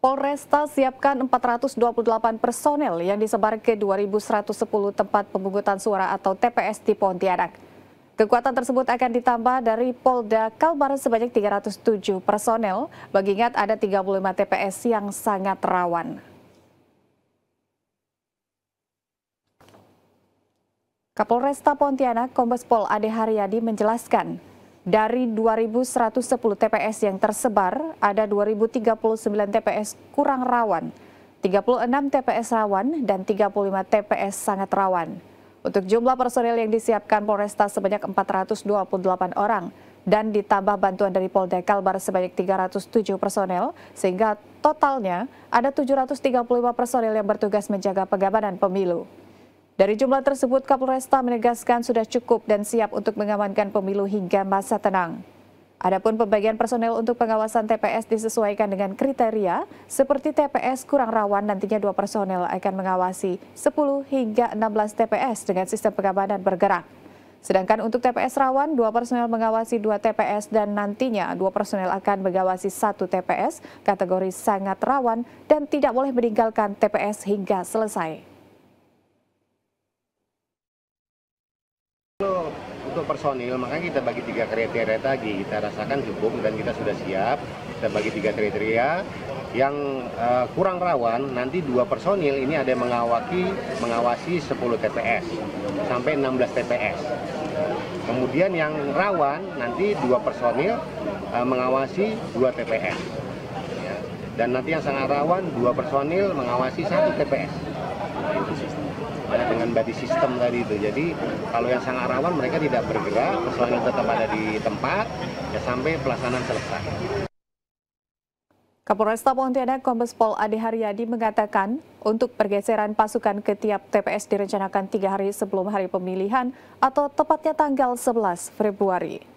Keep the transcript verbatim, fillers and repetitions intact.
Polresta siapkan empat ratus dua puluh delapan personel yang disebar ke dua ribu seratus sepuluh tempat pemungutan suara atau T P S di Pontianak. Kekuatan tersebut akan ditambah dari Polda Kalbar sebanyak tiga ratus tujuh personel, mengingat ada tiga puluh lima T P S yang sangat rawan. Kapolresta Pontianak, Kombes Pol Ade Haryadi menjelaskan, dari dua ribu seratus sepuluh T P S yang tersebar, ada dua ribu tiga puluh sembilan T P S kurang rawan, tiga puluh enam T P S rawan, dan tiga puluh lima T P S sangat rawan. Untuk jumlah personel yang disiapkan Polresta sebanyak empat ratus dua puluh delapan orang, dan ditambah bantuan dari Polda Kalbar sebanyak tiga ratus tujuh personel, sehingga totalnya ada tujuh ratus tiga puluh lima personel yang bertugas menjaga pengamanan pemilu. Dari jumlah tersebut, Kapolresta menegaskan sudah cukup dan siap untuk mengamankan pemilu hingga masa tenang. Adapun pembagian personel untuk pengawasan T P S disesuaikan dengan kriteria, seperti T P S kurang rawan nantinya dua personel akan mengawasi sepuluh hingga enam belas T P S dengan sistem pengamanan bergerak. Sedangkan untuk T P S rawan, dua personel mengawasi dua T P S dan nantinya dua personel akan mengawasi satu T P S kategori sangat rawan dan tidak boleh meninggalkan T P S hingga selesai. Untuk personil, makanya kita bagi tiga kriteria tadi, kita rasakan cukup dan kita sudah siap. Kita bagi tiga kriteria yang uh, kurang rawan, nanti dua personil ini ada yang mengawaki, mengawasi sepuluh T P S sampai enam belas T P S. Kemudian yang rawan, nanti dua personil uh, mengawasi dua T P S. Ya. Dan nanti yang sangat rawan, dua personil mengawasi satu T P S. Nah, itu sistem. Dengan body system tadi itu, jadi kalau yang sangat rawan mereka tidak bergerak, personil tetap ada di tempat ya sampai pelaksanaan selesai. Kapolresta Pontianak, Kombes Pol Ade Haryadi mengatakan untuk pergeseran pasukan ke tiap T P S direncanakan tiga hari sebelum hari pemilihan atau tepatnya tanggal sebelas Februari.